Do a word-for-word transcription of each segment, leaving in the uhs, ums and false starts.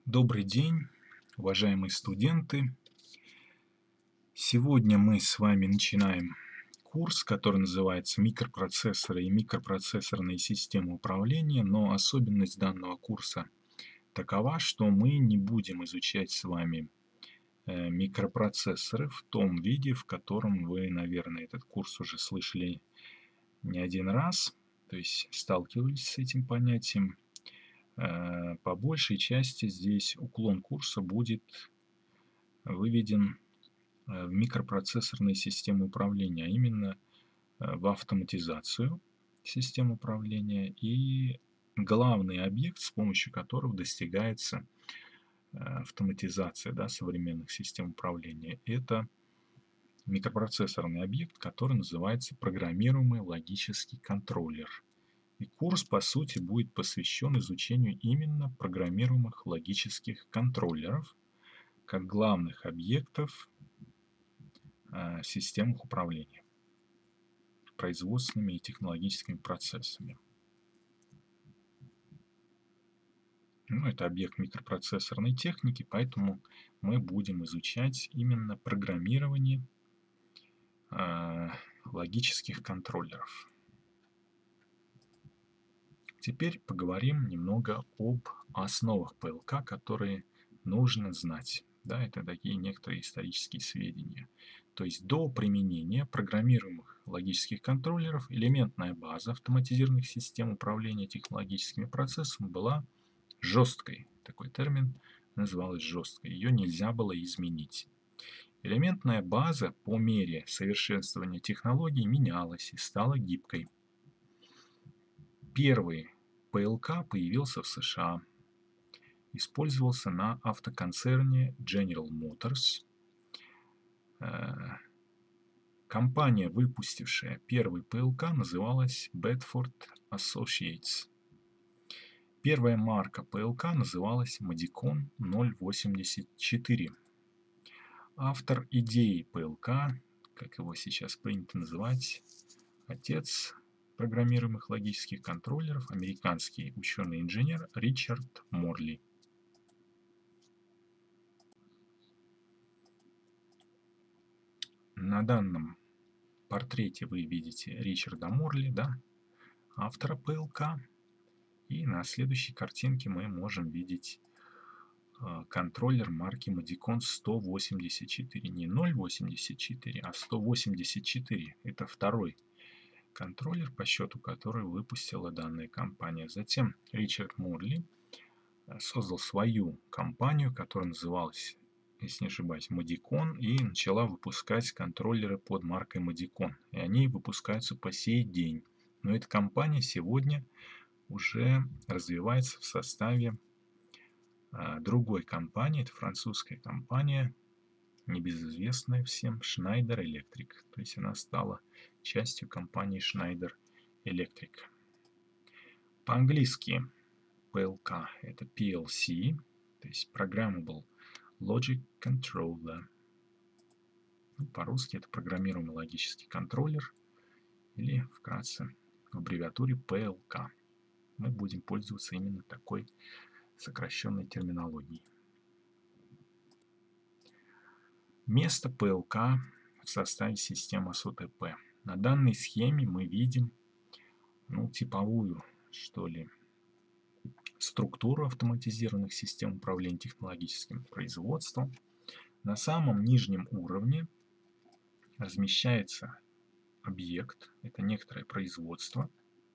Добрый день, уважаемые студенты! Сегодня мы с вами начинаем курс, который называется «Микропроцессоры и микропроцессорные системы управления», но особенность данного курса такова, что мы не будем изучать с вами э, микропроцессоры в том виде, в котором вы, наверное, этот курс уже слышали не один раз, то есть сталкивались с этим понятием. По большей части здесь уклон курса будет выведен в микропроцессорные системы управления, а именно в автоматизацию систем управления и главный объект, с помощью которого достигается автоматизация, да, современных систем управления, это микропроцессорный объект, который называется программируемый логический контроллер. И курс, по сути, будет посвящен изучению именно программируемых логических контроллеров как главных объектов э, систем управления производственными и технологическими процессами. Ну, это объект микропроцессорной техники, поэтому мы будем изучать именно программирование э, логических контроллеров. Теперь поговорим немного об основах пэ эл ка, которые нужно знать. Да, это такие некоторые исторические сведения. То есть до применения программируемых логических контроллеров элементная база автоматизированных систем управления технологическими процессами была жесткой. Такой термин называлась жесткой. Ее нельзя было изменить. Элементная база по мере совершенствования технологий менялась и стала гибкой. Первый пэ эл ка появился в США, использовался на автоконцерне General Motors. Компания, выпустившая первый пэ эл ка, называлась Bedford Associates. Первая марка пэ эл ка называлась Modicon ноль восемьдесят четыре. Автор идеи пэ эл ка, как его сейчас принято называть, отец программируемых логических контроллеров, американский ученый-инженер Ричард Морли. На данном портрете вы видите Ричарда Морли, да, автора пэ эл ка. И на следующей картинке мы можем видеть э, контроллер марки Modicon сто восемьдесят четыре. Не ноль восемьдесят четыре, а сто восемьдесят четыре. Это второй контроллер, по счету который выпустила данная компания. Затем Ричард Морли создал свою компанию, которая называлась, если не ошибаюсь, Modicon, и начала выпускать контроллеры под маркой Modicon. И они выпускаются по сей день. Но эта компания сегодня уже развивается в составе а, другой компании. Это французская компания, небезызвестная всем, Schneider Electric. То есть она стала частью компании Schneider Electric. По-английски пэ эл ка это пи эл си, то есть Programmable Logic Controller. Ну, по-русски это программируемый логический контроллер, или вкратце в аббревиатуре пэ эл ка. Мы будем пользоваться именно такой сокращенной терминологией. Место пэ эл ка в составе системы эс о тэ пэ. На данной схеме мы видим, ну, типовую, что ли, структуру автоматизированных систем управления технологическим производством. На самом нижнем уровне размещается объект, это некоторое производство.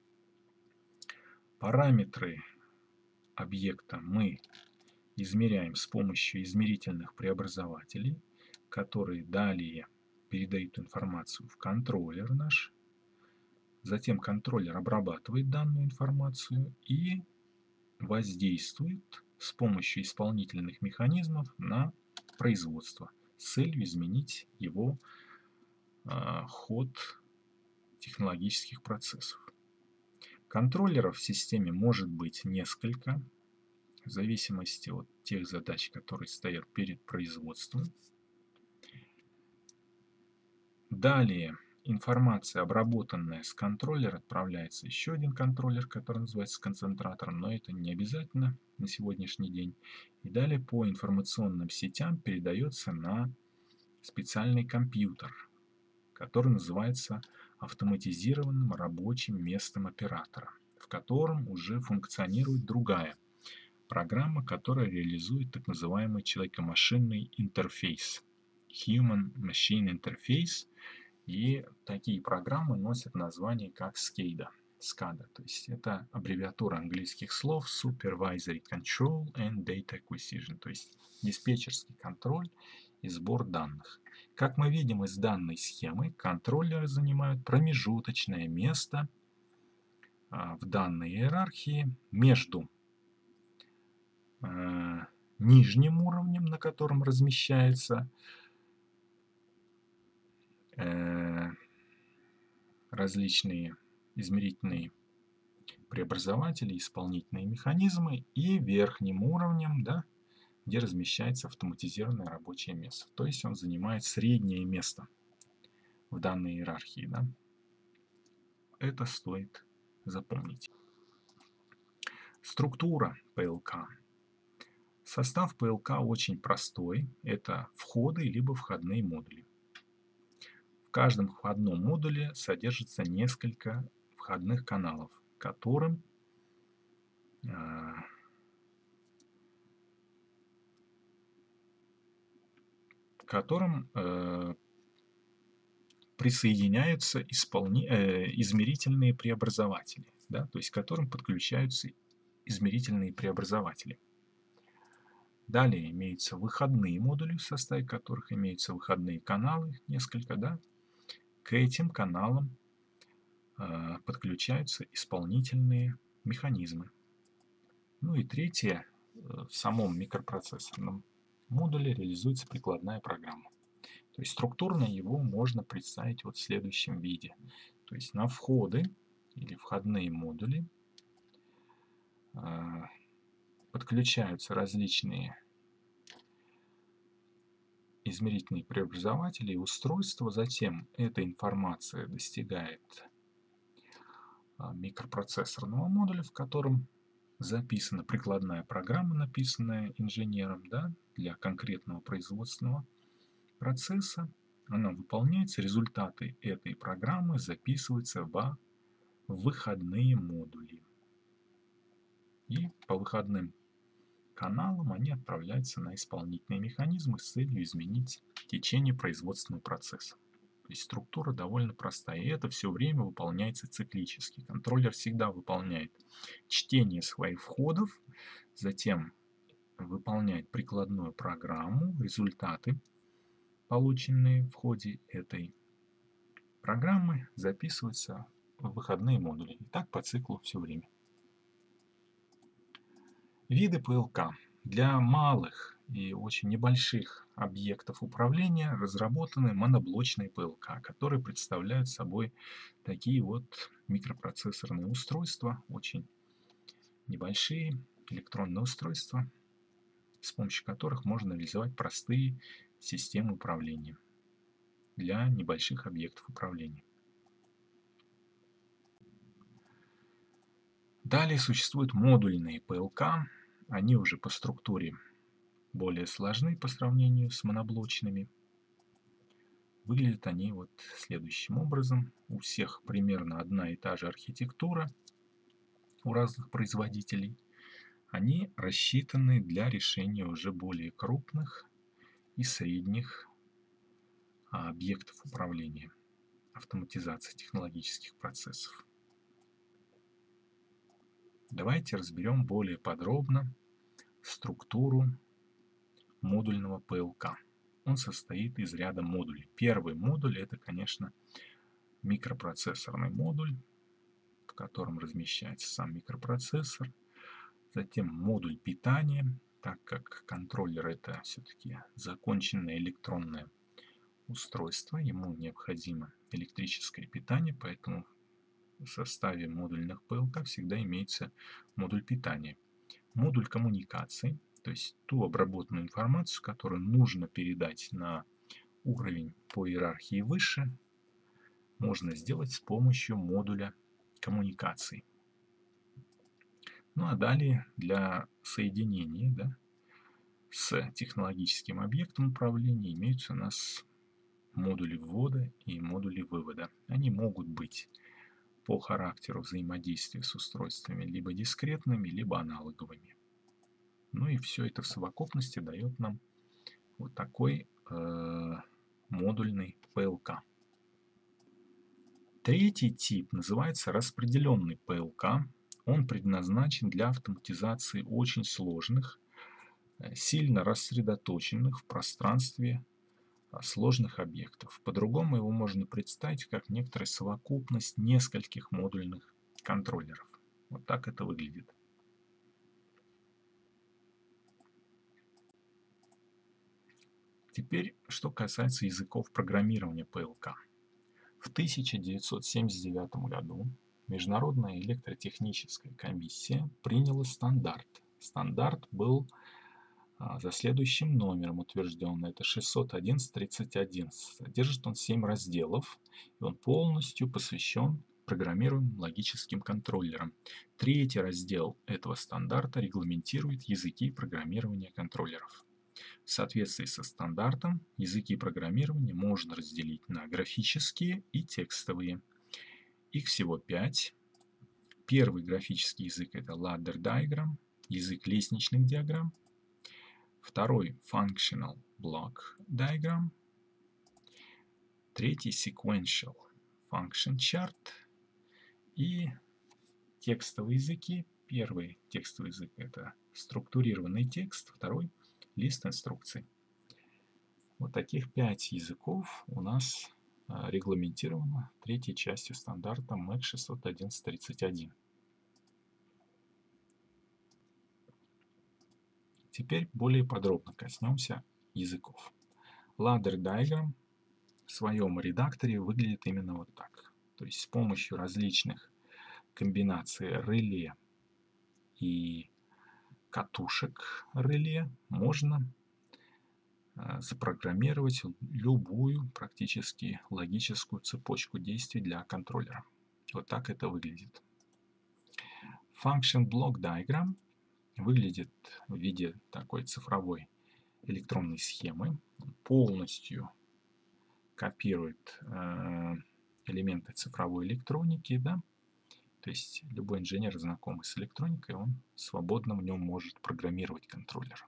Параметры объекта мы измеряем с помощью измерительных преобразователей, которые далее передают информацию в контроллер наш. Затем контроллер обрабатывает данную информацию и воздействует с помощью исполнительных механизмов на производство с целью изменить его э, ход технологических процессов. Контроллеров в системе может быть несколько, в зависимости от тех задач, которые стоят перед производством. Далее информация, обработанная с контроллера, отправляется еще один контроллер, который называется концентратором, но это не обязательно на сегодняшний день. И далее по информационным сетям передается на специальный компьютер, который называется автоматизированным рабочим местом оператора, в котором уже функционирует другая программа, которая реализует так называемый человеко-машинный интерфейс, Human Machine Interface, и такие программы носят название как скейда, скада, то есть это аббревиатура английских слов Supervisory Control and Data Acquisition, то есть диспетчерский контроль и сбор данных. Как мы видим из данной схемы, контроллеры занимают промежуточное место а, в данной иерархии между а, нижним уровнем, на котором размещается э, различные измерительные преобразователи, исполнительные механизмы, и верхним уровнем, да, где размещается автоматизированное рабочее место. То есть он занимает среднее место в данной иерархии. Да. Это стоит запомнить. Структура пэ эл ка. Состав пэ эл ка очень простой. Это входы либо входные модули. В каждом входном модуле содержится несколько входных каналов, которым которым э, присоединяются исполни... э, измерительные преобразователи, да, то есть к которым подключаются измерительные преобразователи. Далее имеются выходные модули, в составе которых имеются выходные каналы, несколько, да. К этим каналам э, подключаются исполнительные механизмы. Ну и третье, в самом микропроцессорном модуле реализуется прикладная программа. То есть структурно его можно представить вот в следующем виде. То есть на входы или входные модули э, подключаются различные измерительные преобразователи и устройства. Затем эта информация достигает э, микропроцессорного модуля, в котором записана прикладная программа, написанная инженером, да, для конкретного производственного процесса. Она выполняется, результаты этой программы записываются во выходные модули. И по выходным каналам они отправляются на исполнительные механизмы с целью изменить течение производственного процесса. То есть структура довольно простая, и это все время выполняется циклически. Контроллер всегда выполняет чтение своих входов, затем выполняет прикладную программу, результаты, полученные в ходе этой программы, записываются в выходные модули. И так по циклу все время. Виды пэ эл ка. Для малых и очень небольших объектов управления разработаны моноблочные пэ эл ка, которые представляют собой такие вот микропроцессорные устройства, очень небольшие электронные устройства, с помощью которых можно реализовать простые системы управления для небольших объектов управления. Далее существуют модульные пэ эл ка. Они уже по структуре более сложны по сравнению с моноблочными. Выглядят они вот следующим образом. У всех примерно одна и та же архитектура у разных производителей. Они рассчитаны для решения уже более крупных и средних объектов управления, автоматизации технологических процессов. Давайте разберем более подробно структуру модульного пэ эл ка. Он состоит из ряда модулей. Первый модуль — это, конечно, микропроцессорный модуль, в котором размещается сам микропроцессор. Затем модуль питания, так как контроллер — это все-таки законченное электронное устройство, ему необходимо электрическое питание, поэтому в составе модульных пэ эл ка всегда имеется модуль питания. Модуль коммуникаций, то есть ту обработанную информацию, которую нужно передать на уровень по иерархии выше. можно сделать с помощью модуля коммуникаций. Ну а далее для соединения, да, с технологическим объектом управления имеются у нас модули ввода и модули вывода. Они могут быть по характеру взаимодействия с устройствами либо дискретными, либо аналоговыми. Ну и все это в совокупности дает нам вот такой э, модульный пэ эл ка. Третий тип называется распределенный пэ эл ка. Он предназначен для автоматизации очень сложных, сильно рассредоточенных в пространстве сложных объектов. По-другому его можно представить как некоторая совокупность нескольких модульных контроллеров. Вот так это выглядит. Теперь, что касается языков программирования пэ эл ка. В тысяча девятьсот семьдесят девятом году Международная электротехническая комиссия приняла стандарт. Стандарт был а, за следующим номером утвержден. Это шестьсот одиннадцать тридцать один. Содержит он семь разделов, и он полностью посвящен программируемым логическим контроллерам. Третий раздел этого стандарта регламентирует языки программирования контроллеров. В соответствии со стандартом языки программирования можно разделить на графические и текстовые. Их всего пять. Первый графический язык – это Ladder Diagram, язык лестничных диаграмм. Второй – Functional Block Diagram. Третий – Sequential Function Chart. И текстовые языки. Первый текстовый язык – это структурированный текст. Второй – лист инструкций. Вот таких пять языков у нас регламентировано третьей частью стандарта мэк шестьсот одиннадцать тридцать один. Теперь более подробно коснемся языков. Ladder Diagram в своем редакторе выглядит именно вот так. То есть с помощью различных комбинаций реле и катушек реле можно запрограммировать любую практически логическую цепочку действий для контроллера. Вот так это выглядит. Function Block Diagram выглядит в виде такой цифровой электронной схемы. Полностью копирует э, элементы цифровой электроники, да? То есть любой инженер, знакомый с электроникой, он свободно в нем может программировать контроллер.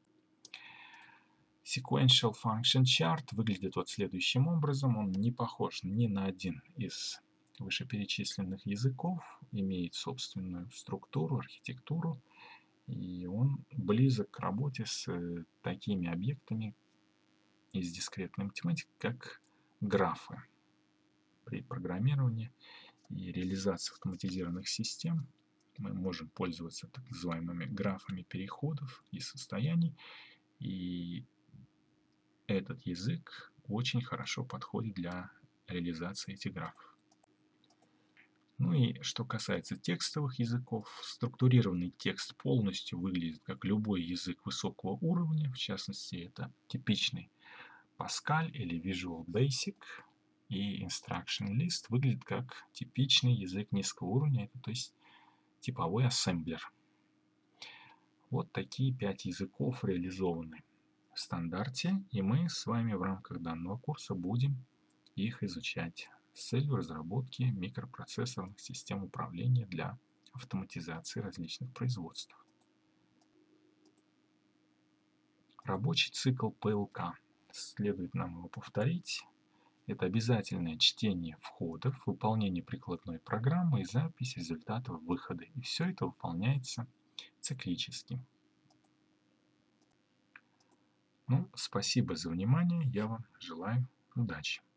Sequential Function Chart выглядит вот следующим образом. Он не похож ни на один из вышеперечисленных языков, имеет собственную структуру, архитектуру, и он близок к работе с такими объектами из дискретной математики, как графы. При программировании и реализации автоматизированных систем мы можем пользоваться так называемыми графами переходов и состояний, и этот язык очень хорошо подходит для реализации этих графов. Ну и что касается текстовых языков, структурированный текст полностью выглядит как любой язык высокого уровня, в частности это типичный Pascal или Visual Basic, и Instruction List выглядит как типичный язык низкого уровня, то есть типовой ассемблер. Вот такие пять языков реализованы в стандарте, и мы с вами в рамках данного курса будем их изучать с целью разработки микропроцессорных систем управления для автоматизации различных производств. Рабочий цикл пэ эл ка. Следует нам его повторить. Это обязательное чтение входов, выполнение прикладной программы и запись результатов выхода. И все это выполняется циклически. Ну, спасибо за внимание. Я вам желаю удачи.